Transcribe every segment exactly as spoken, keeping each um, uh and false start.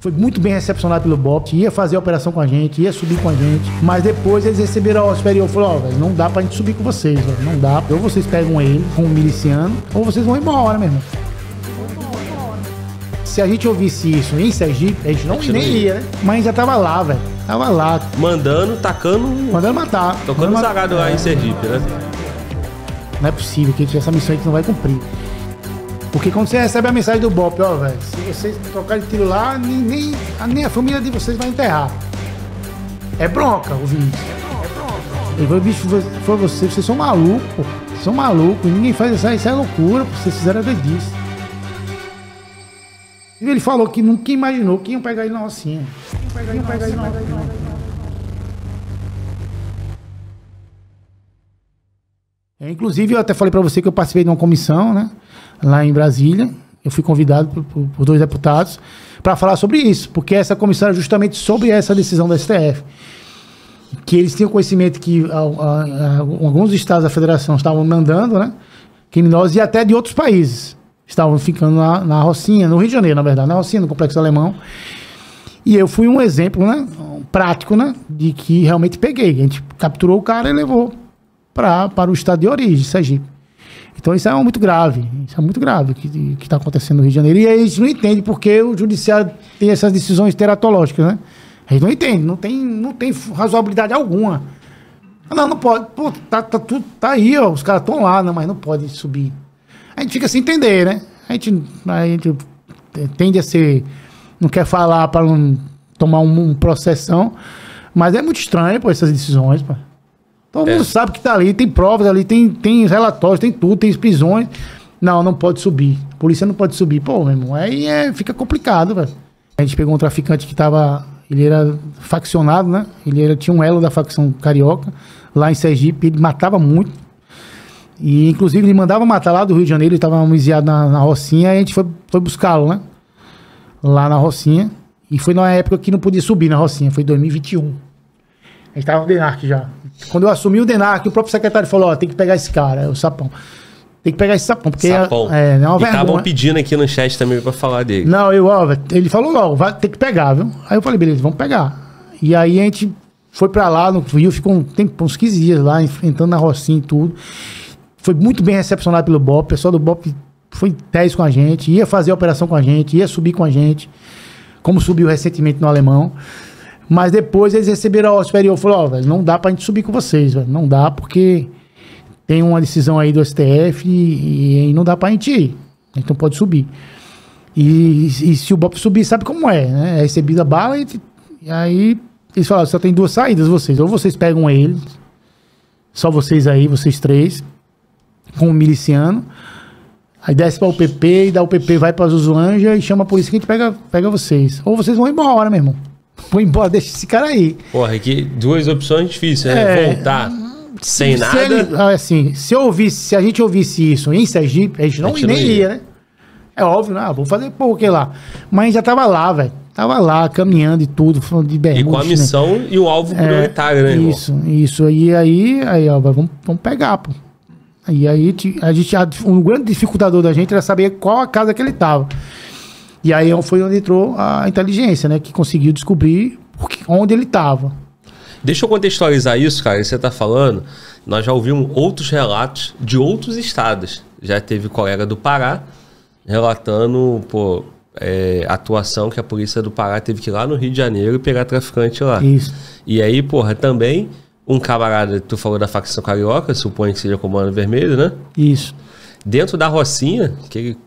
Foi muito bem recepcionado pelo B O P, ia fazer a operação com a gente, ia subir com a gente, mas depois eles receberam a ordem superior e falaram, ó, velho, não dá pra gente subir com vocês, velho, não dá. Ou vocês pegam ele com um miliciano, ou vocês vão embora, meu irmão. Se a gente ouvisse isso em Sergipe, a gente não, a gente nem não ia, ia, né? Mas já tava lá, velho, tava lá. Mandando, tacando... Mandando matar. Tocando mandando zagado matar. lá em Sergipe, né? Não é possível que essa missão a gente não vai cumprir. Porque quando você recebe a mensagem do B O P, ó, velho, se vocês trocarem tiro lá, nem, nem, nem a família de vocês vai enterrar. É bronca ouvir isso. É bronca. Ele falou, bicho, foi você, vocês são malucos, pô. Vocês são malucos, ninguém faz isso, isso é loucura, pô. Vocês fizeram a doidice. E ele falou que nunca imaginou que iam pegar ele na Rocinha. Iam pegar ele na Rocinha. É, inclusive, eu até falei pra você que eu participei de uma comissão, né? Lá em Brasília. Eu fui convidado por, por, por dois deputados para falar sobre isso, porque essa comissão era justamente sobre essa decisão do S T F. Que eles tinham conhecimento que a, a, a, alguns estados da federação estavam mandando, né? Criminosos e até de outros países. Estavam ficando na, na Rocinha, no Rio de Janeiro, na verdade, na Rocinha, no Complexo Alemão. E eu fui um exemplo, né? Prático, né? De que realmente peguei. A gente capturou o cara e levou Pra, para o estado de origem, Sergipe. Então isso é muito grave, isso é muito grave o que está acontecendo no Rio de Janeiro. E aí a gente não entende porque o judiciário tem essas decisões teratológicas, né? A gente não entende, não tem, não tem razoabilidade alguma. Não, não pode, pô, tá, tá, tudo, tá aí, ó, os caras estão lá, não, mas não pode subir. A gente fica sem entender, né? A gente, a gente tende a ser, não quer falar para não tomar um, um processão, mas é muito estranho, pô, essas decisões, pô. Todo mundo é. sabe que tá ali, tem provas ali, tem, tem relatórios, tem tudo, tem prisões. Não, não pode subir. A polícia não pode subir. Pô, meu irmão, aí é, fica complicado, velho. A gente pegou um traficante que tava... Ele era faccionado, né? Ele era, tinha um elo da facção carioca, lá em Sergipe. Ele matava muito. E, inclusive, ele mandava matar lá do Rio de Janeiro. Ele tava amuseado na, na Rocinha. Aí a gente foi, foi buscá-lo, né? Lá na Rocinha. E foi na época que não podia subir na Rocinha. Foi em dois mil e vinte e um. A gente tava no DENARC já. Quando eu assumi o DENARC, o próprio secretário falou, ó, tem que pegar esse cara, é o Sapão. Tem que pegar esse Sapão, porque Sapão. É, é uma vergonha. E estavam pedindo aqui no chat também pra falar dele. Não, eu, ó, ele falou logo, vai ter que pegar, viu? Aí eu falei, beleza, vamos pegar. E aí a gente foi pra lá, no Rio, ficou um tempo, uns quinze dias lá, enfrentando na Rocinha e tudo. Foi muito bem recepcionado pelo B O P, o pessoal do B O P foi dez com a gente, ia fazer a operação com a gente, ia subir com a gente, como subiu recentemente no Alemão. Mas depois eles receberam a ordem superior e falaram, ó, velho, não dá pra gente subir com vocês, velho. Não dá porque tem uma decisão aí do S T F e, e não dá pra gente ir. A gente não pode subir. E, e se o B O P subir, sabe como é, né? É recebida a bala e, e aí eles falaram, só tem duas saídas vocês. Ou vocês pegam eles, só vocês aí, vocês três, com o miliciano. Aí desce pra U P P e da U P P vai pra Zuzulândia e chama a polícia que a gente pega, pega vocês. Ou vocês vão embora, meu irmão. Vou embora, deixa esse cara aí. Porra, aqui duas opções difíceis, né? É, Voltar sem se nada. Ele, assim, se eu ouvisse, se a gente ouvisse isso em Sergipe, a gente não, a gente nem ia. ia, né? É óbvio, né? Ah, vou fazer pô, o que lá? Mas a gente já tava lá, velho. Tava lá, caminhando e tudo, falando de bermuda. E com a missão, né? E o alvo prioritário, é, né, irmão? Isso, isso. E aí, aí ó, vamos, vamos pegar, pô. E aí, a gente, a, um grande dificultador da gente era saber qual a casa que ele tava. E aí foi onde entrou a inteligência, né? Que conseguiu descobrir onde ele estava. Deixa eu contextualizar isso, cara, que você está falando. Nós já ouvimos outros relatos de outros estados. Já teve colega do Pará relatando, pô, é, a atuação que a polícia do Pará teve que ir lá no Rio de Janeiro e pegar traficante lá. Isso. E aí, porra, também um camarada, tu falou da facção carioca, suponho que seja Comando Vermelho, né? Isso. Dentro da Rocinha, aquele...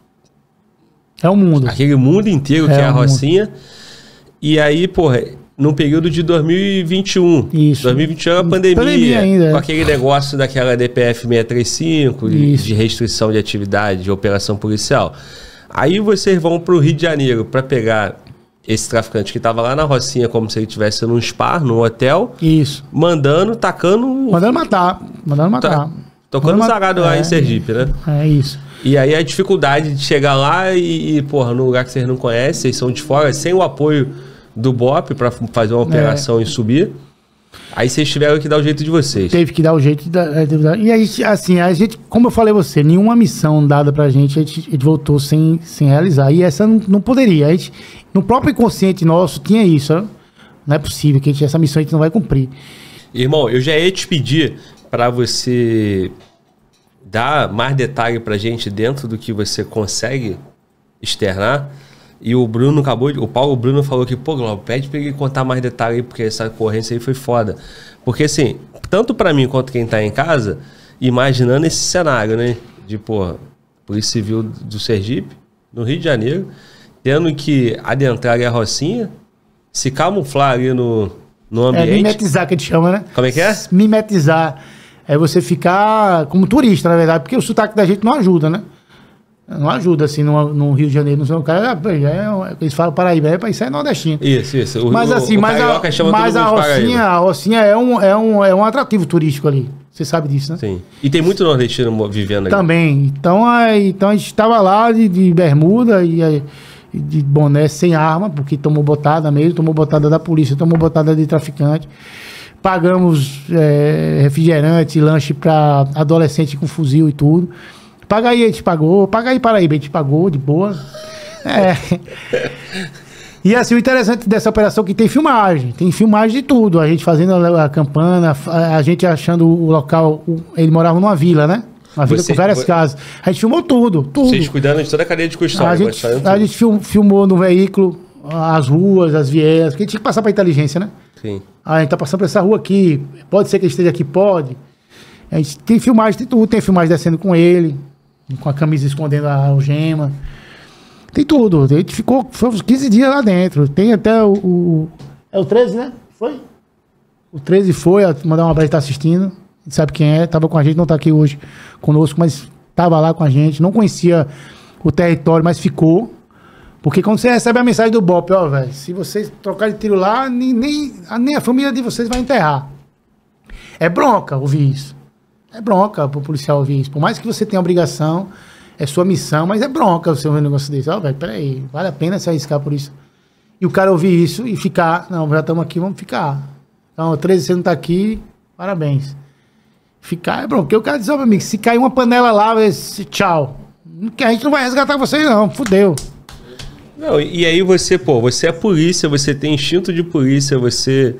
É o mundo. Aquele mundo inteiro é que é a Rocinha. Mundo. E aí, porra, no período de dois mil e vinte e um. Isso. dois mil e vinte e um era a pandemia. Pandemia ainda. Com aquele negócio daquela D P F seiscentos e trinta e cinco, de, de restrição de atividade, de operação policial. Aí vocês vão para o Rio de Janeiro para pegar esse traficante que estava lá na Rocinha, como se ele estivesse num spa, num hotel. Isso. Mandando, tacando... Mandando matar. Mandando matar. Tá, tocando zagado lá é, em Sergipe, né? É isso. E aí a dificuldade de chegar lá e, e, porra, num lugar que vocês não conhecem, vocês são de fora, sem o apoio do B O P para fazer uma operação é. e subir. Aí vocês tiveram que dar o jeito de vocês. Teve que dar o jeito. De dar, e aí, assim, a gente, como eu falei a você, nenhuma missão dada pra gente, a gente, a gente voltou sem, sem realizar. E essa não, não poderia. A gente, no próprio inconsciente nosso tinha isso. Ó. Não é possível que a gente, essa missão a gente não vai cumprir. Irmão, eu já ia te pedir pra você dar mais detalhe pra gente dentro do que você consegue externar. E o Bruno acabou de... O Paulo Bruno falou que, pô, Glauco, pede pra ele contar mais detalhe aí, porque essa ocorrência aí foi foda. Porque, assim, tanto pra mim quanto quem tá em casa, imaginando esse cenário, né? De, pô, Polícia Civil do Sergipe, no Rio de Janeiro, tendo que adentrar ali a Rocinha, se camuflar ali no, no ambiente... É mimetizar que a gente chama, né? Como é que é? Mimetizar. É você ficar como turista, na verdade, porque o sotaque da gente não ajuda, né? Não ajuda, assim, no, no Rio de Janeiro. Não sei, o cara, é, eles falam Paraíba, é, isso é nordestino. Isso, isso. O, mas assim, o, o mas, a, mas a, Rocinha, a Rocinha é um, é, um, é um atrativo turístico ali. Você sabe disso, né? Sim. E tem muito nordestino vivendo ali. Também. Então, aí, então a gente estava lá de, de bermuda e aí, de boné sem arma, porque tomou botada mesmo, tomou botada da polícia, tomou botada de traficante. Pagamos é, refrigerante, lanche para adolescente com fuzil e tudo. Paga aí, a gente pagou. Paga aí, Paraíba, a gente pagou, de boa. É. E assim, o interessante dessa operação é que tem filmagem. Tem filmagem de tudo. A gente fazendo a, a campana, a gente achando o local... O, ele morava numa vila, né? Uma vila Você, com várias você, casas. A gente filmou tudo, tudo. Vocês cuidando de toda a cadeia de custódia. A gente, a gente film, filmou no veículo as ruas, as vielas, porque a gente tinha que passar para inteligência, né? Sim. Ah, a gente tá passando por essa rua aqui. Pode ser que ele esteja aqui? Pode. A gente tem filmagem de tudo. Tem filmagem descendo com ele, com a camisa escondendo a algema. Tem tudo. A gente ficou, foi uns quinze dias lá dentro. Tem até o... o é o treze, né? Foi? O treze foi, mandar um abraço, tá assistindo. Sabe quem é? Tava com a gente, não tá aqui hoje conosco, mas tava lá com a gente. Não conhecia o território, mas ficou. Porque quando você recebe a mensagem do B O P, ó, velho, se vocês trocarem de tiro lá, nem, nem, nem a família de vocês vai enterrar. É bronca ouvir isso. É bronca pro policial ouvir isso. Por mais que você tenha obrigação, é sua missão, mas é bronca você ouvir um negócio desse. Ó, velho, peraí, vale a pena se arriscar por isso. E o cara ouvir isso e ficar, não, já estamos aqui, vamos ficar. Então, treze, você não tá aqui, parabéns. Ficar é bronca. Porque o cara diz, ó, meu amigo, se cair uma panela lá, tchau. A gente não vai resgatar vocês, não, fudeu. Não, e aí você, pô, você é polícia, você tem instinto de polícia, você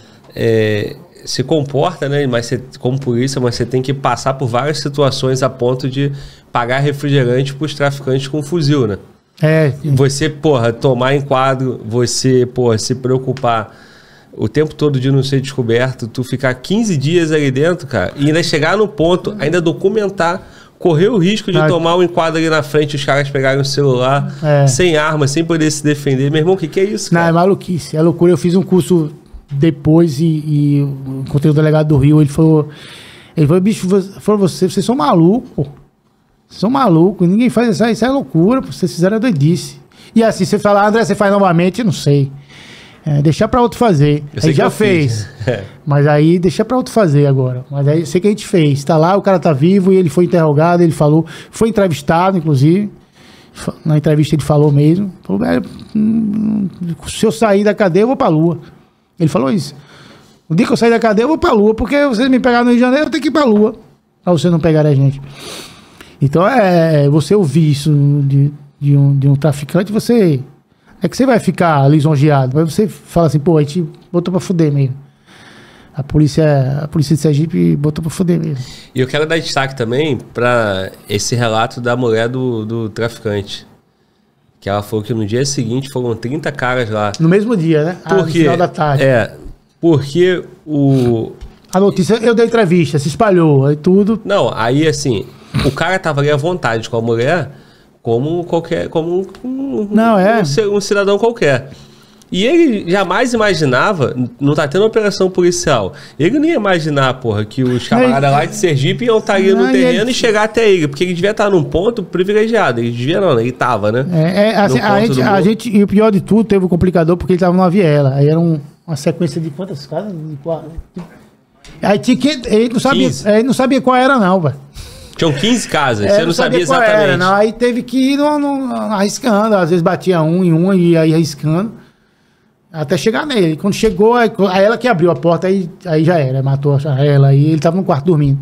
é, se comporta, né? Mas você, como polícia, mas você tem que passar por várias situações a ponto de pagar refrigerante pros traficantes com fuzil, né? É. Você, porra, tomar enquadro, você, porra, se preocupar o tempo todo de não ser descoberto, tu ficar quinze dias ali dentro, cara, e ainda chegar no ponto, ainda documentar, correr o risco de ah, tomar um enquadro ali na frente, os caras pegarem o celular, é. sem arma, sem poder se defender. Meu irmão, o que, que é isso, cara? Não, é maluquice, é loucura. Eu fiz um curso depois e, e encontrei o delegado do Rio, ele falou, ele falou, bicho, falou, você, vocês são malucos, pô. Vocês são malucos, ninguém faz isso, isso é loucura, pô. Vocês fizeram a doidice. E assim, você fala, André, você faz novamente? Eu não sei. É, deixar pra outro fazer. Aí já fez. É. Mas aí deixa pra outro fazer agora. Mas aí eu sei que a gente fez. Tá lá, o cara tá vivo e ele foi interrogado, ele falou, foi entrevistado, inclusive. Na entrevista ele falou mesmo. Falou, velho, hum, se eu sair da cadeia, eu vou pra Lua. Ele falou isso. O dia que eu sair da cadeia, eu vou pra Lua, porque vocês me pegaram no Rio de Janeiro, eu tenho que ir pra Lua. Pra vocês não pegarem a gente. Então é. Você ouvir isso de, de, um, de um traficante, você. É que você vai ficar lisonjeado, mas você fala assim, pô, a gente botou pra fuder mesmo. A polícia, a polícia de Sergipe botou pra fuder mesmo. E eu quero dar destaque também pra esse relato da mulher do, do traficante. Que ela falou que no dia seguinte foram trinta caras lá. No mesmo dia, né? Porque, ah, no final da tarde. É, porque o... A notícia, eu dei entrevista, se espalhou, aí tudo... Não, aí assim, o cara tava ali à vontade com a mulher... Como qualquer. Como um, não, é. um, um cidadão qualquer. E ele jamais imaginava, não tá tendo operação policial. Ele não ia imaginar, porra, que os camaradas lá de Sergipe iam estar ali no terreno e, e chegar até ele. Porque ele devia estar num ponto privilegiado. Ele devia não, né? Ele tava, né? É, é assim, a, gente, a gente, e o pior de tudo, teve um complicador porque ele tava numa viela. Aí era um, uma sequência de quantas casas? De quatro. Aí tinha que. Ele não sabia, ele não sabia qual era, não, velho. Tinham quinze casas, é, você não sabia, sabia exatamente. Era, não. Aí teve que ir no, no, arriscando, às vezes batia um em uma e aí arriscando. Até chegar nele. Quando chegou, aí, aí ela que abriu a porta, aí, aí já era. Matou ela, aí ele tava no quarto dormindo.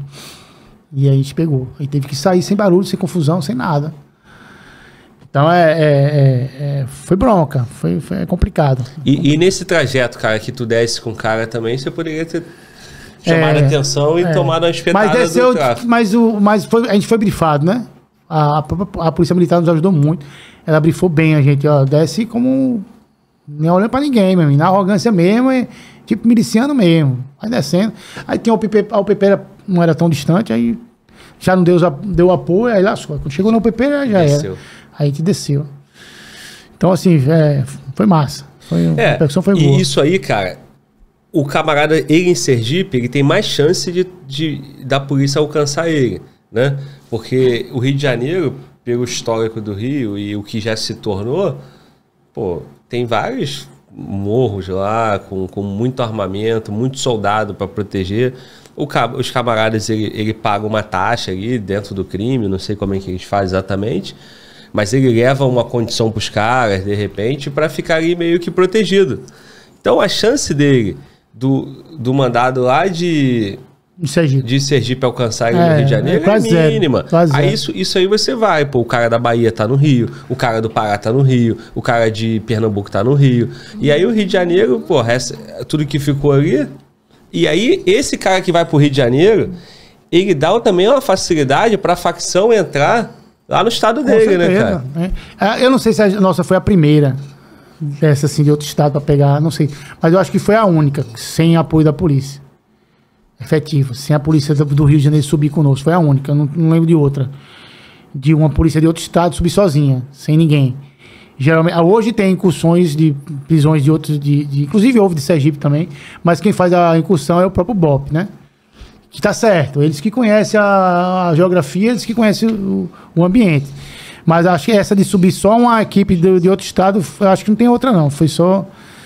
E aí a gente pegou. Aí teve que sair sem barulho, sem confusão, sem nada. Então é, é, é, é, foi bronca, foi, foi complicado. E, e nesse trajeto, cara, que tu desce com o cara também, você poderia ter chamado é, a atenção e é. tomado uma espetada mas desceu, do tráfico. Mas, o, mas foi, a gente foi brifado, né? A, a, a Polícia Militar nos ajudou muito. Ela brifou bem a gente, ó. Desce como... Nem olhando pra ninguém, meu amigo. Na arrogância mesmo, é, tipo miliciano mesmo. Vai descendo. Aí tinha o U P P, a U P P era, não era tão distante, aí já não deu, deu apoio, aí lascou. Quando chegou no U P P, já desceu. Era. Aí a gente desceu. Então, assim, é, foi massa. Foi, é, a percussão foi boa. E isso aí, cara, o camarada, ele em Sergipe, ele tem mais chance de, de, da polícia alcançar ele, né? Porque o Rio de Janeiro, pelo histórico do Rio e o que já se tornou, pô, tem vários morros lá com, com muito armamento, muito soldado para proteger. O, os camaradas, ele, ele paga uma taxa ali dentro do crime, não sei como é que eles fazem exatamente, mas ele leva uma condição para os caras, de repente, para ficar ali meio que protegido. Então, a chance dele, do, do mandado lá de, Sergipe. de Sergipe alcançar ele é, no Rio de Janeiro é, é mínima. Zero, aí, isso, isso aí você vai, pô, o cara da Bahia tá no Rio, o cara do Pará tá no Rio, o cara de Pernambuco tá no Rio. E aí o Rio de Janeiro, pô, essa, tudo que ficou ali... E aí, esse cara que vai pro Rio de Janeiro, ele dá também uma facilidade pra facção entrar... Lá no estado dele, né, cara? É. Eu não sei se a nossa foi a primeira dessa, assim, de outro estado para pegar, não sei. Mas eu acho que foi a única, sem apoio da polícia. Efetivo, sem a polícia do Rio de Janeiro subir conosco. Foi a única, eu não, não lembro de outra. De uma polícia de outro estado subir sozinha, sem ninguém. Geralmente, hoje tem incursões de prisões de outros, de, de, inclusive houve de Sergipe também, mas quem faz a incursão é o próprio B O P, né? Que tá certo, eles que conhecem a, a geografia, eles que conhecem o, o ambiente. Mas acho que essa de subir só uma equipe de, de outro estado, acho que não tem outra não, foi só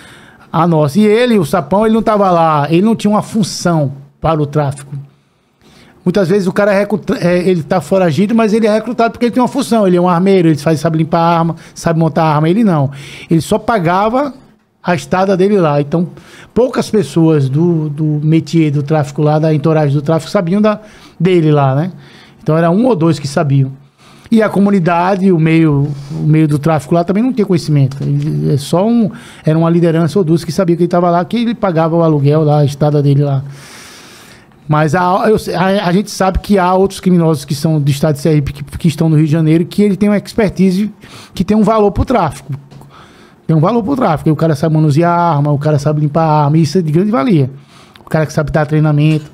a nossa. E ele, o Sapão, ele não tava lá, ele não tinha uma função para o tráfico. Muitas vezes o cara é recruta, é, ele tá foragido, mas ele é recrutado porque ele tem uma função, ele é um armeiro, ele faz, sabe limpar a arma, sabe montar a arma, ele não. Ele só pagava a estada dele lá. Então, poucas pessoas do, do métier do tráfico lá, da entourage do tráfico, sabiam da, dele lá, né? Então, era um ou dois que sabiam. E a comunidade, o meio, o meio do tráfico lá também não tinha conhecimento. Ele, é só um, era uma liderança ou duas que sabia que ele estava lá, que ele pagava o aluguel lá, a estada dele lá. Mas a, eu, a, a gente sabe que há outros criminosos que são do estado de Sergipe, que, que estão no Rio de Janeiro, que ele tem uma expertise que tem um valor para o tráfico. Tem um valor pro tráfico. O cara sabe manusear a arma, o cara sabe limpar a arma, isso é de grande valia. O cara que sabe dar treinamento.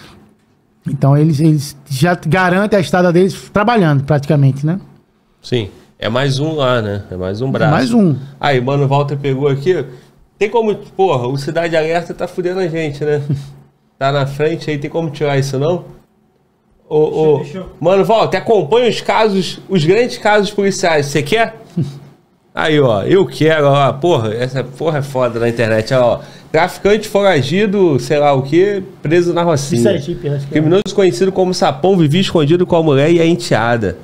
Então eles, eles já garantem a estada deles trabalhando praticamente, né? Sim. É mais um lá, né? É mais um braço. É mais um. Aí, mano, o Walter pegou aqui. Tem como... Porra, o Cidade Alerta tá fudendo a gente, né? Tá na frente aí, tem como tirar isso, não? Ô, ô, deixa, deixa. Mano, Walter, acompanha os casos, os grandes casos policiais. Você quer? Aí, ó, eu quero, ó, porra, essa porra é foda na internet, ó. Traficante foragido, sei lá o que, preso na Rocinha. Sergipe, acho que criminoso é. Conhecido como Sapão vivia escondido com a mulher e a enteada.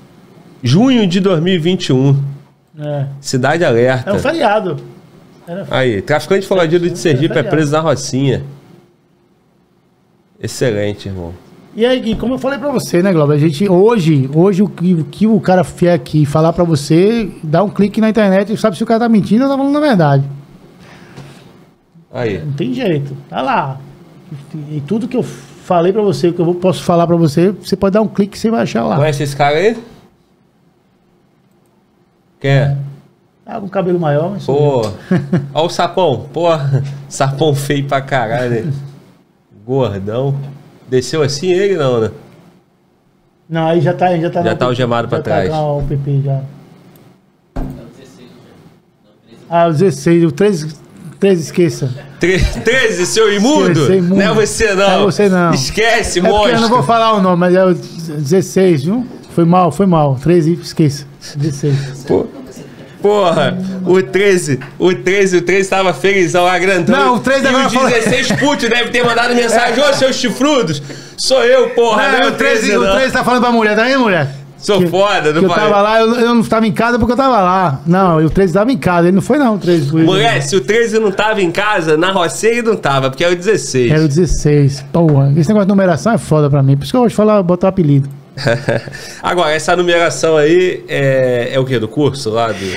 Junho de dois mil e vinte e um. É. Cidade Alerta. É um feriado. Era... Aí, traficante foragido de Sergipe é preso na Rocinha. Excelente, irmão. E aí, como eu falei pra você, né, Glauber? A gente, hoje, hoje o que o, que o cara vier aqui falar pra você, dá um clique na internet e sabe se o cara tá mentindo ou tá falando a verdade. Aí. Não tem jeito. Tá lá. E, e tudo que eu falei pra você, que eu vou, posso falar pra você, você pode dar um clique e você vai achar lá. Conhece esse cara aí? Quem é? Tá com cabelo maior, mas... Pô, ó o Sapão. Pô, Sapão feio pra caralho. Gordão. Desceu assim ele não, né? Não, aí já tá, já tá, já tá algemado pra trás. Tá o P P já. Ah, o dezesseis, o treze, treze esqueça. treze, seu imundo? Esqueci, imundo? Não é você não. Não é você não. Esquece, é monstro. Eu não vou falar o nome, mas é o dezesseis, viu? Foi mal, foi mal. treze, esqueça. dezesseis. Pô. Porra, o treze, o treze, o treze tava felizão lá, grandão. Não, o treze agora falou... E o dezesseis, putz, deve ter mandado mensagem, ô, seus chifrudos, sou eu, porra, não, não é o treze, não. O treze tá falando pra mulher, tá aí, mulher? Sou que, foda, não que eu tava lá, eu, eu não estava em casa porque eu tava lá. Não, o treze estava em casa, ele não foi não, o treze. Foi, mulher, se o treze não tava em casa, na Rocinha ele não tava, porque era o dezesseis. Era o dezesseis. Porra, esse negócio de numeração é foda pra mim, por isso que eu gosto de falar, botar o apelido. Agora, essa numeração aí é, é o que? Do curso lá? Do,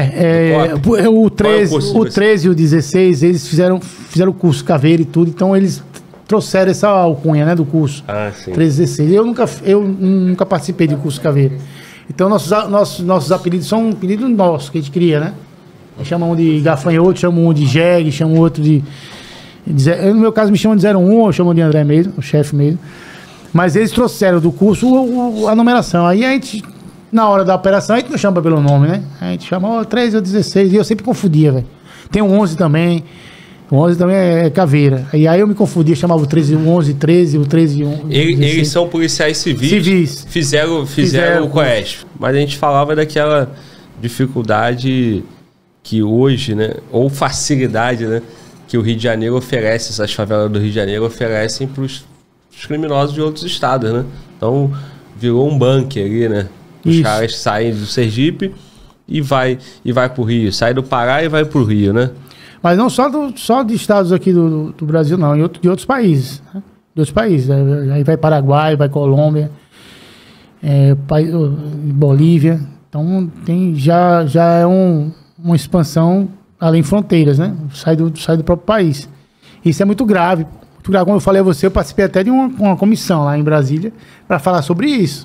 é, do é o treze, é o, o treze e o dezesseis, eles fizeram, fizeram o curso Caveira e tudo, então eles trouxeram essa alcunha, né, do curso. Ah, sim. treze, dezesseis. Eu nunca, eu nunca participei de curso Caveira. Então, nossos, nossos, nossos apelidos são apelidos nossos que a gente cria, né? Chamam um de gafanhoto, chamam um de jegue, chamam outro de, de... No meu caso, me chamam de zero um, eu chamo de André mesmo, o chefe mesmo. Mas eles trouxeram do curso o, o, a numeração. Aí a gente, na hora da operação, a gente não chama pelo nome, né? A gente chama oh, treze ou dezesseis, e eu sempre confundia, velho. Tem o onze também. O onze também é caveira. E aí eu me confundia, chamava o treze, o onze, treze, o treze, o Ele, eles são policiais civis. Civis. Fizeram, fizeram, fizeram o COESP. Mas a gente falava daquela dificuldade que hoje, né? Ou facilidade, né? Que o Rio de Janeiro oferece, essas favelas do Rio de Janeiro oferecem para os criminosos de outros estados, né? Então, virou um bunker ali, né? Os Isso. caras saem do Sergipe e vai, e vai pro Rio. Sai do Pará e vai pro Rio, né? Mas não só, do, só de estados aqui do, do Brasil, não. Em outro, de outros países. Né? De outros países. Aí vai Paraguai, vai Colômbia, é, Bolívia. Então, tem, já, já é um, uma expansão além fronteiras, né? Sai do, sai do próprio país. Isso é muito grave. Muito grave. Como eu falei a você, eu participei até de uma, uma comissão lá em Brasília para falar sobre isso.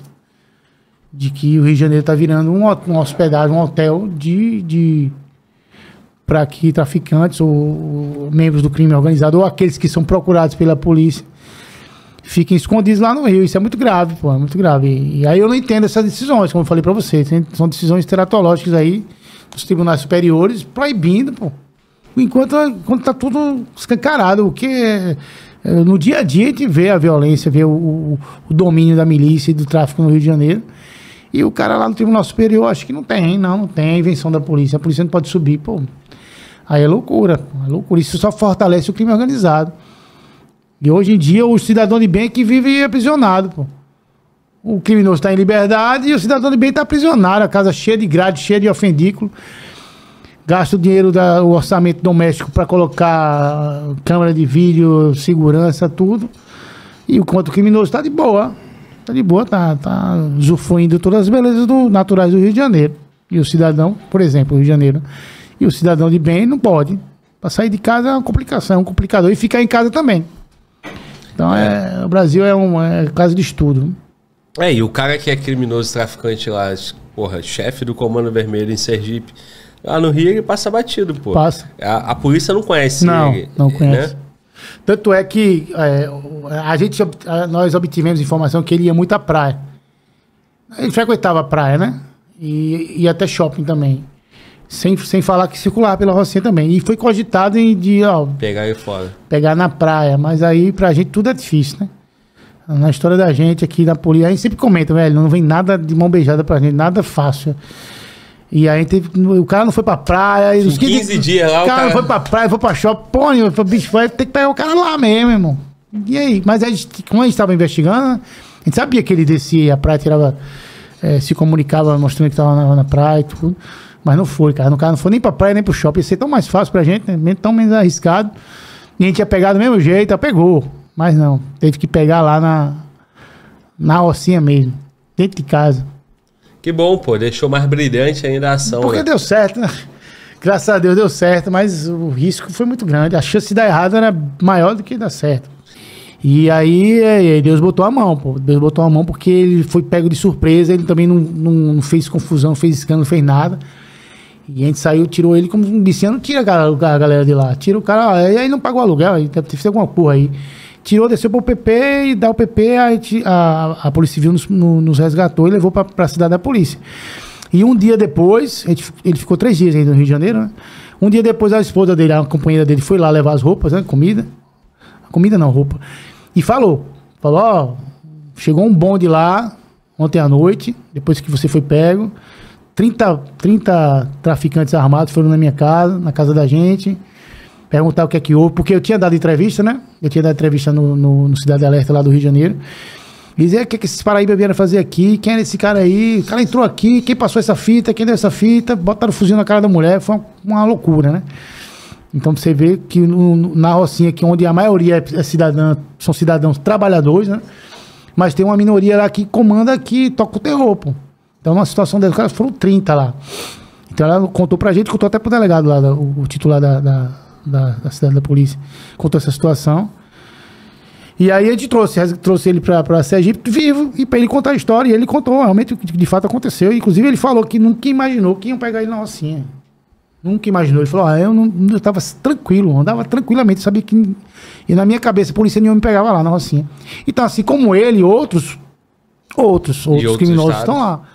De que o Rio de Janeiro está virando um, um hospedagem, um hotel de... de para que traficantes ou, ou membros do crime organizado ou aqueles que são procurados pela polícia fiquem escondidos lá no Rio. Isso é muito grave, pô, é muito grave. E, e aí eu não entendo essas decisões, como eu falei para vocês. São decisões teratológicas aí dos tribunais superiores proibindo, pô. Enquanto, enquanto tá tudo escancarado, o que é, é, no dia a dia a gente vê a violência, vê o, o, o domínio da milícia e do tráfico no Rio de Janeiro. E o cara lá no Tribunal Superior, acho que não tem, não, não tem a invenção da polícia. A polícia não pode subir, pô. Aí é loucura, é loucura. Isso só fortalece o crime organizado. E hoje em dia o cidadão de bem é que vive aprisionado, pô. O criminoso está em liberdade e o cidadão de bem está aprisionado. A casa cheia de grade, cheia de ofendículo. Gasta o dinheiro do orçamento doméstico para colocar câmera de vídeo, segurança, tudo. E o quanto o criminoso está de boa. Está de boa, está tá usufruindo todas as belezas do, naturais do Rio de Janeiro. E o cidadão, por exemplo, o Rio de Janeiro... E o cidadão de bem não pode. Para sair de casa é uma complicação, é um complicador. E ficar em casa também. Então, é, o Brasil é um é caso de estudo. É, e o cara que é criminoso traficante lá, porra, chefe do Comando Vermelho em Sergipe, lá no Rio ele passa batido, pô. Passa. A, a polícia não conhece não, ele. Não, não conhece. Né? Tanto é que é, a gente, nós obtivemos informação que ele ia muito à praia. Ele frequentava a praia, né? E, e até shopping também. Sem, sem falar que circulava pela Rocinha também. E foi cogitado em de, ó, pegar aí fora. Pegar na praia. Mas aí pra gente tudo é difícil, né? Na história da gente aqui na polícia, a gente sempre comenta, velho, não vem nada de mão beijada pra gente, nada fácil. E aí teve, o cara não foi pra praia. E os quinze dias lá, o cara, o cara não foi pra praia, foi pra shopping. Pô, o bicho vai ter que pegar o cara lá mesmo, irmão. E aí? Mas a gente, como a gente tava investigando, a gente sabia que ele descia a praia, tirava, é, se comunicava mostrando que tava na, na praia e tudo. Mas não foi, cara. O cara não foi nem pra praia, nem pro shopping. Ia ser tão mais fácil pra gente, né? Tão menos arriscado. E a gente ia pegar do mesmo jeito, ela pegou. Mas não. Teve que pegar lá na, na Rocinha mesmo. Dentro de casa. Que bom, pô. Deixou mais brilhante ainda a ação. Porque né? deu certo, né? Graças a Deus deu certo, mas o risco foi muito grande. A chance de dar errado era maior do que dar certo. E aí Deus botou a mão, pô. Deus botou a mão porque ele foi pego de surpresa. Ele também não, não, não fez confusão, não fez escândalo, não fez nada. E a gente saiu, tirou ele como um bichinho, não tira a galera, a galera de lá. Tira o cara, e aí não pagou aluguel, aí deve ter feito alguma porra aí. Tirou, desceu pro P P e dá o P P, a, a, a Polícia Civil nos, no, nos resgatou e levou pra, pra cidade da polícia. E um dia depois, ele, ele ficou três dias aí no Rio de Janeiro, né? Um dia depois a esposa dele, a companheira dele, foi lá levar as roupas, né? Comida. Comida não, roupa. E falou, falou, ó, chegou um bonde lá ontem à noite, depois que você foi pego. trinta, trinta traficantes armados foram na minha casa, na casa da gente, perguntar o que é que houve, porque eu tinha dado entrevista, né? Eu tinha dado entrevista no, no, no Cidade Alerta lá do Rio de Janeiro. Dizia, o que, que esses Paraíba vieram fazer aqui? Quem era esse cara aí? O cara entrou aqui, quem passou essa fita? Quem deu essa fita? Botaram o fuzil na cara da mulher. Foi uma, uma loucura, né? Então você vê que no, na Rocinha, que onde a maioria é cidadã, são cidadãos trabalhadores, né? Mas tem uma minoria lá que comanda, que toca o terror, pô. Então numa situação dessa, caras foram trinta lá. Então ela contou pra gente, contou até pro delegado lá, o, o titular da, da, da, da cidade da polícia, contou essa situação. E aí a gente trouxe, trouxe ele pra, pra Sergipe vivo, e pra ele contar a história, e ele contou realmente o que de fato aconteceu. Inclusive ele falou que nunca imaginou que iam pegar ele na Rocinha. Nunca imaginou. Ele falou, ah, eu, não, eu tava tranquilo, andava tranquilamente, sabia que... E na minha cabeça, a polícia nenhuma me pegava lá na Rocinha. Então, assim como ele, outros, outros, outros, outros criminosos estados estão lá.